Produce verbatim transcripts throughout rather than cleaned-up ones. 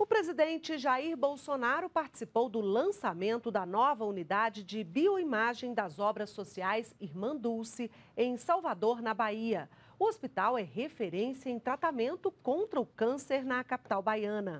O presidente Jair Bolsonaro participou do lançamento da nova unidade de bioimagem das obras sociais Irmã Dulce, em Salvador, na Bahia. O hospital é referência em tratamento contra o câncer na capital baiana.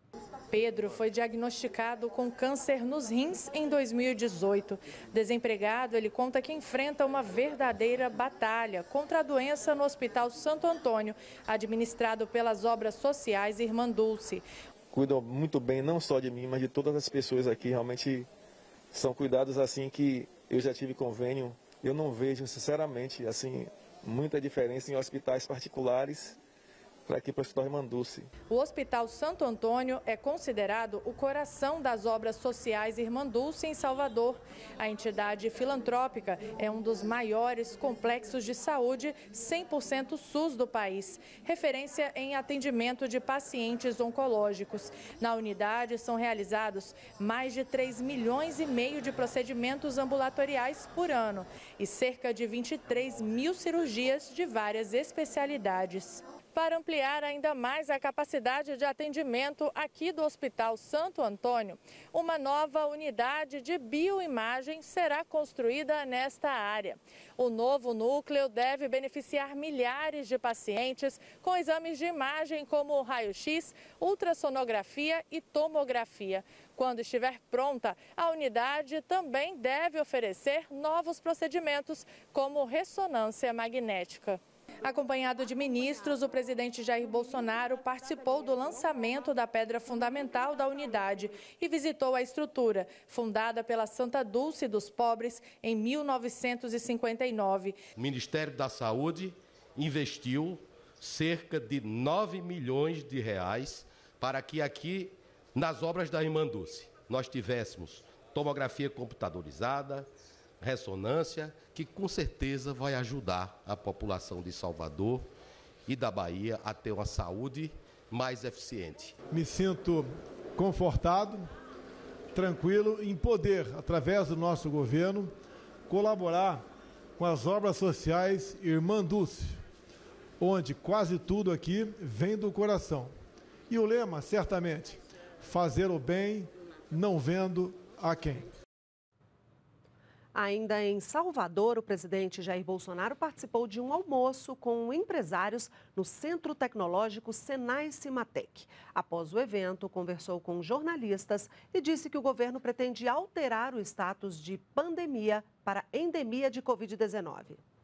Pedro foi diagnosticado com câncer nos rins em dois mil e dezoito. Desempregado, ele conta que enfrenta uma verdadeira batalha contra a doença no Hospital Santo Antônio, administrado pelas obras sociais Irmã Dulce. Cuidam muito bem, não só de mim, mas de todas as pessoas aqui. Realmente são cuidados assim que eu já tive convênio. Eu não vejo, sinceramente, assim, muita diferença em hospitais particulares para aqui para o Hospital Irmã Dulce. O Hospital Santo Antônio é considerado o coração das obras sociais Irmã Dulce em Salvador. A entidade filantrópica é um dos maiores complexos de saúde cem por cento SUS do país, referência em atendimento de pacientes oncológicos. Na unidade são realizados mais de três milhões e meio de procedimentos ambulatoriais por ano e cerca de vinte e três mil cirurgias de várias especialidades. Para ampliar ainda mais a capacidade de atendimento aqui do Hospital Santo Antônio, uma nova unidade de bioimagem será construída nesta área. O novo núcleo deve beneficiar milhares de pacientes com exames de imagem como raio-x, ultrassonografia e tomografia. Quando estiver pronta, a unidade também deve oferecer novos procedimentos, como ressonância magnética. Acompanhado de ministros, o presidente Jair Bolsonaro participou do lançamento da pedra fundamental da unidade e visitou a estrutura, fundada pela Santa Dulce dos Pobres em mil novecentos e cinquenta e nove. O Ministério da Saúde investiu cerca de nove milhões de reais para que aqui, nas obras da Irmã Dulce, nós tivéssemos tomografia computadorizada, ressonância, que com certeza vai ajudar a população de Salvador e da Bahia a ter uma saúde mais eficiente. Me sinto confortado, tranquilo em poder, através do nosso governo, colaborar com as obras sociais Irmã Dulce, onde quase tudo aqui vem do coração. E o lema, certamente, fazer o bem, não vendo a quem. Ainda em Salvador, o presidente Jair Bolsonaro participou de um almoço com empresários no Centro Tecnológico Senai Cimatec. Após o evento, conversou com jornalistas e disse que o governo pretende alterar o status de pandemia para endemia de covid dezenove.